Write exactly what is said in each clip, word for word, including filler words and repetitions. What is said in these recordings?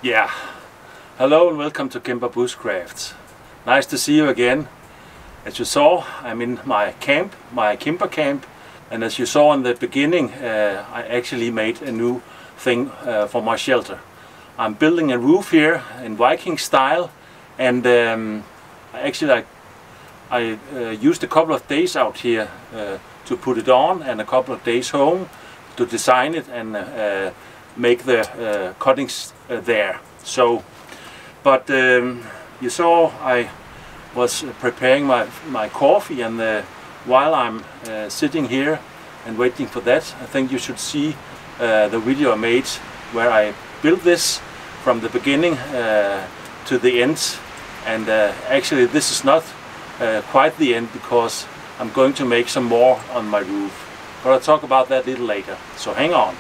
Yeah, hello and welcome to Cimbrer Bushcraft. Nice to see you again. As you saw, I'm in my camp, my Cimbrer camp, and as you saw in the beginning, uh, I actually made a new thing uh, for my shelter. I'm building a roof here in Viking style, and um, I actually I, I uh, used a couple of days out here uh, to put it on, and a couple of days home to design it and uh, make the uh, cuttings uh, there. So, but um, you saw I was preparing my my coffee, and uh, while I'm uh, sitting here and waiting for that, I think you should see uh, the video I made where I built this from the beginning uh, to the end. And uh, actually, this is not uh, quite the end, because I'm going to make some more on my roof. But I'll talk about that a little later, so hang on.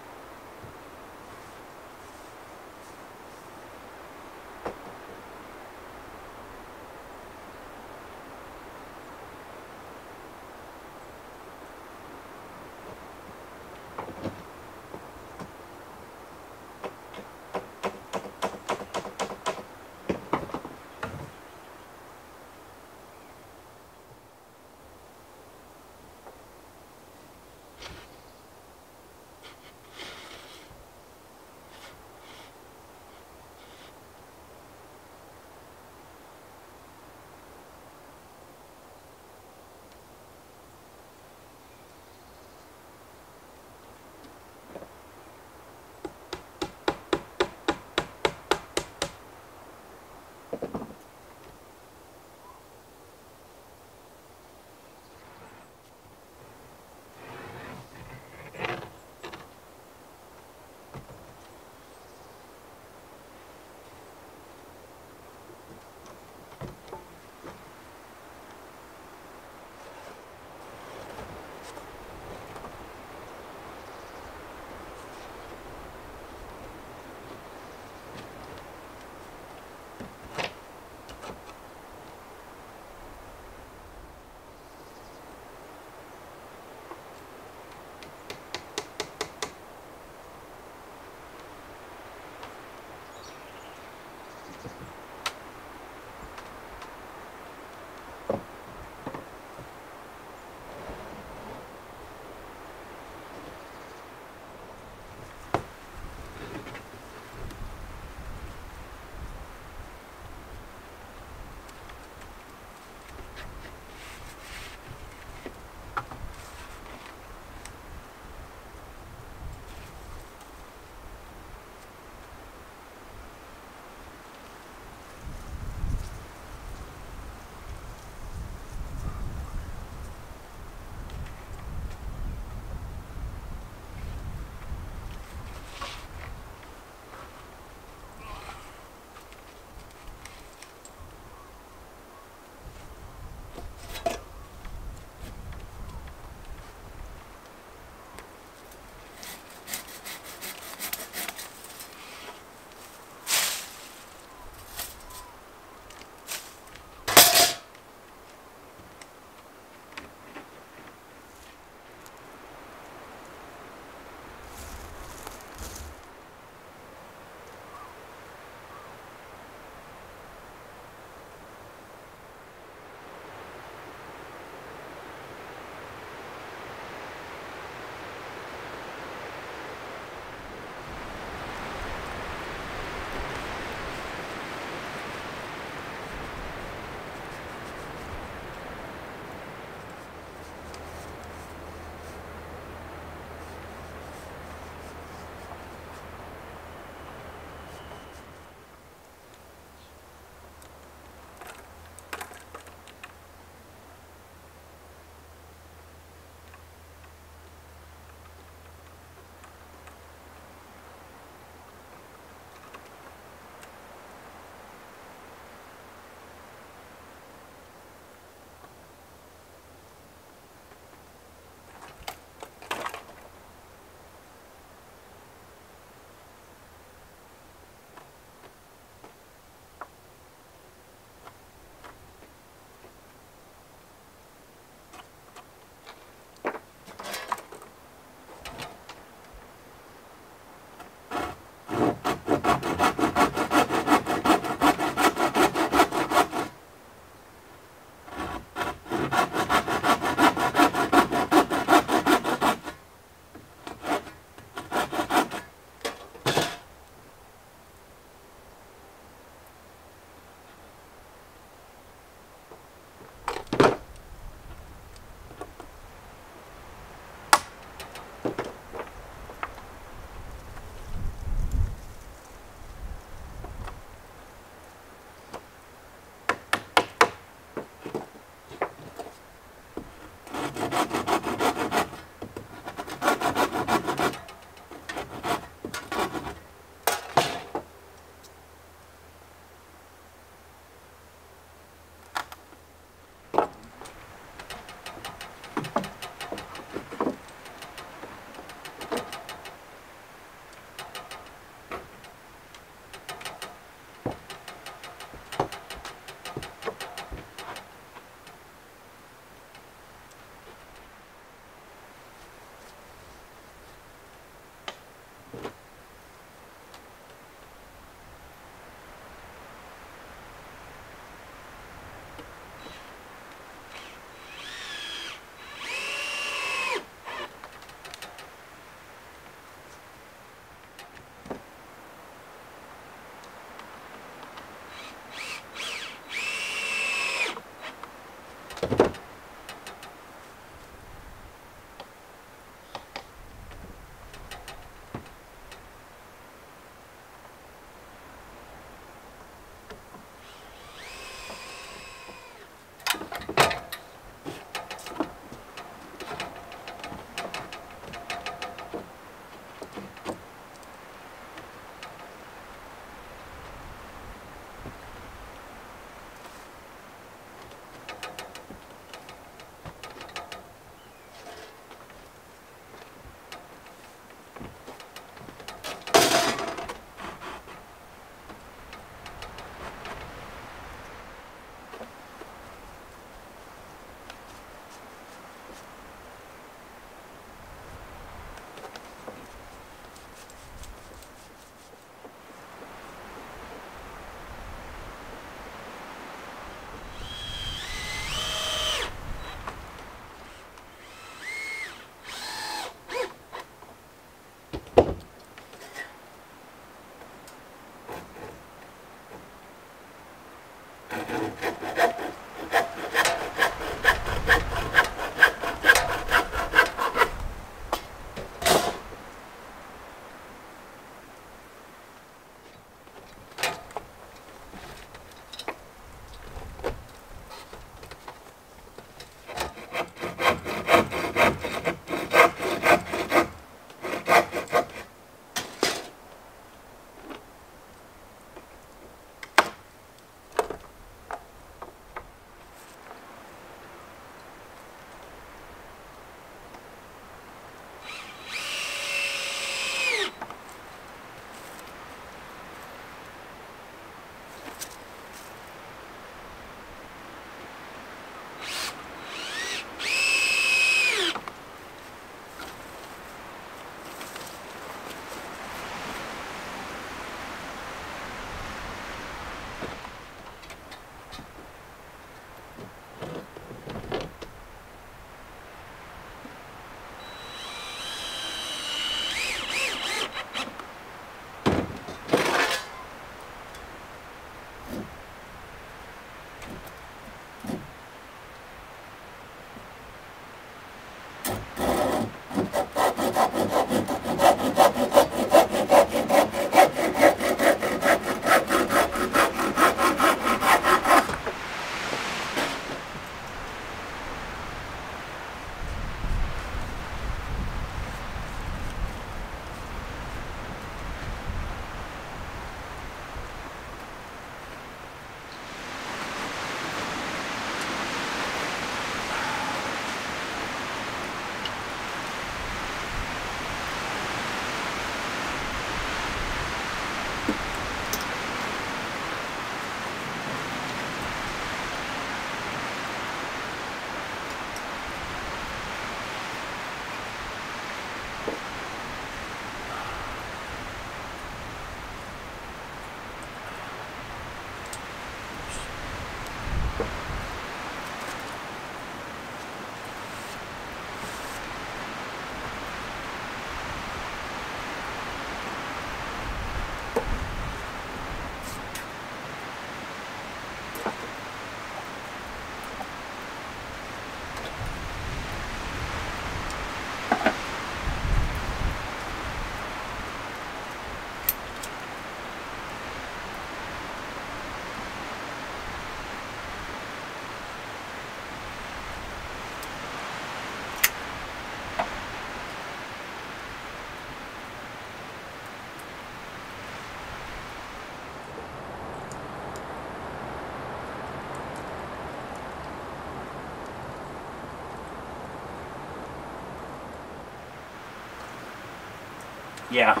Yeah,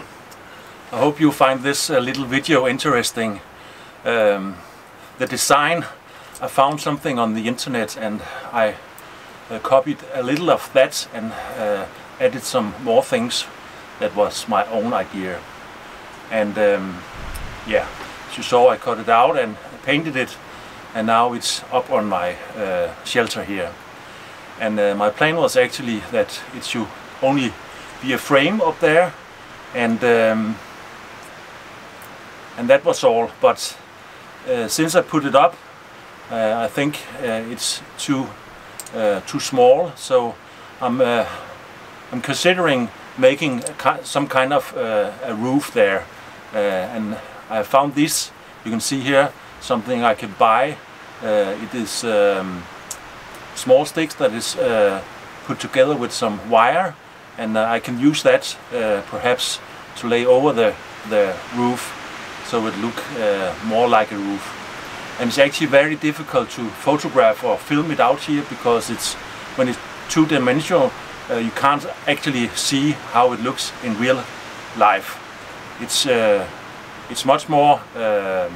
I hope you find this uh, little video interesting. Um, the design, I found something on the internet and I uh, copied a little of that and uh, added some more things that was my own idea. And um, yeah, as you saw, I cut it out and painted it, and now it's up on my uh, shelter here. And uh, my plan was actually that it should only be a frame up there, and um, and that was all. But uh, since I put it up, uh, I think uh, it's too uh, too small. So I'm uh, I'm considering making a ki some kind of uh, a roof there, uh, and I found this. You can see here something I can buy. Uh, it is um, small sticks that is uh, put together with some wire, and uh, I can use that uh, perhaps to lay over the, the roof so it look uh, more like a roof. And it's actually very difficult to photograph or film it out here, because it's when it's two-dimensional, uh, you can't actually see how it looks in real life. It's, uh, it's much more um,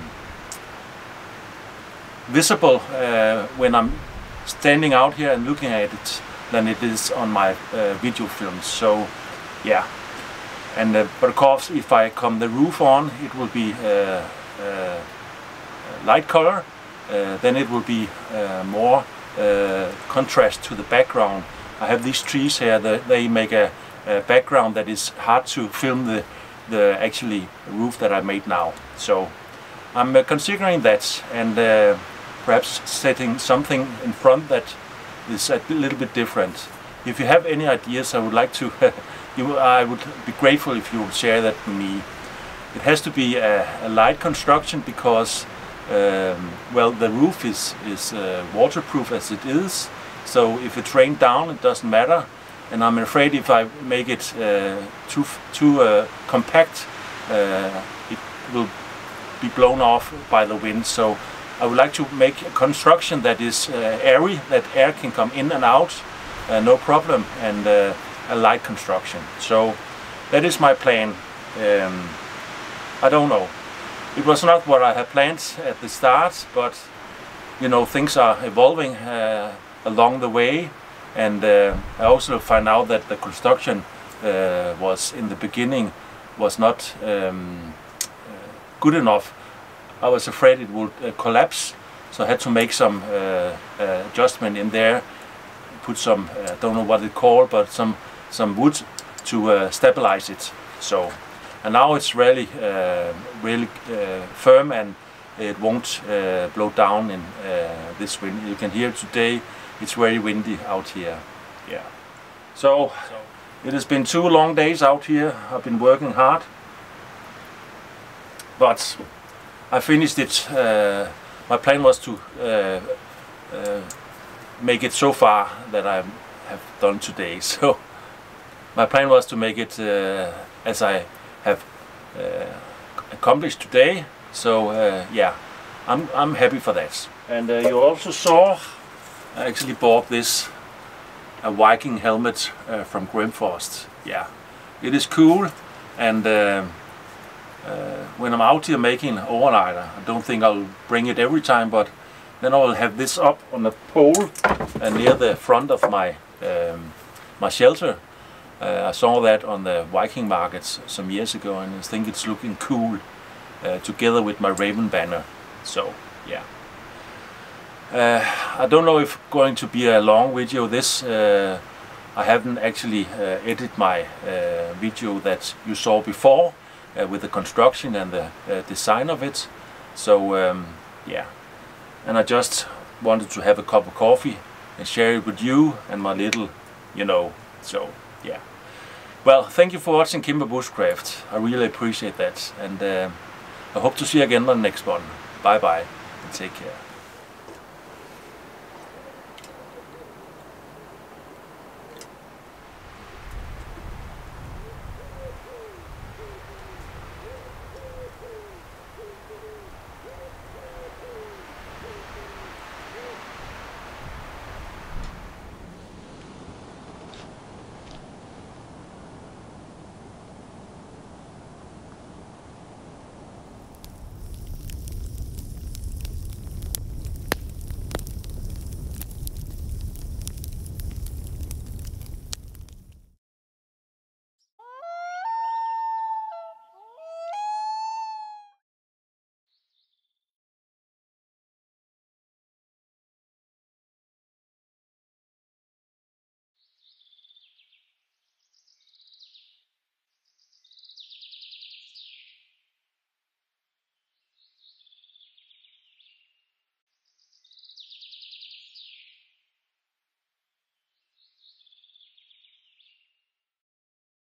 visible uh, when I'm standing out here and looking at it than it is on my uh, video films. So yeah, and uh, but of course if I come the roof on, it will be uh, uh, light color, uh, then it will be uh, more uh, contrast to the background. I have these trees here that they make a, a background that is hard to film the the actually roof that I made now. So I'm uh, considering that, and uh, perhaps setting something in front that is a little bit different. If you have any ideas, I would like to, you, I would be grateful if you would share that with me. It has to be a, a light construction because, um, well, the roof is, is uh, waterproof as it is, so if it rains down it doesn't matter, and I'm afraid if I make it uh, too, too uh, compact, uh, it will be blown off by the wind. So I would like to make a construction that is uh, airy, that air can come in and out, uh, no problem, and uh, a light construction. So that is my plan. Um, I don't know. It was not what I had planned at the start, but you know, things are evolving uh, along the way, and uh, I also find out that the construction uh, was in the beginning was not um, good enough. I was afraid it would uh, collapse, so I had to make some uh, uh, adjustment in there, put some, I uh, don't know what it's called, but some some wood to uh, stabilize it. So, and now it's really uh, really uh, firm, and it won't uh, blow down in uh, this wind. You can hear today it's very windy out here. Yeah. So, so it has been two long days out here. I've been working hard, but I finished it. Uh, my plan was to uh, uh, make it so far that I have done today. So my plan was to make it uh, as I have uh, accomplished today. So uh, yeah, I'm I'm happy for that. And uh, you also saw I actually bought this a Viking helmet uh, from Grimfrost. Yeah, it is cool, and. Uh, Uh, when I'm out here making an overnighter, I don't think I'll bring it every time, but then I'll have this up on a pole uh, near the front of my um, my shelter. Uh, I saw that on the Viking markets some years ago, and I think it's looking cool uh, together with my raven banner. So yeah, uh, I don't know if going to be a long video. This uh, I haven't actually uh, edited my uh, video that you saw before. Uh, with the construction and the uh, design of it. So um, yeah, and I just wanted to have a cup of coffee and share it with you and my little, you know, so yeah. Well, thank you for watching Cimbrer Bushcraft. I really appreciate that, and uh, I hope to see you again on the next one. Bye bye and take care.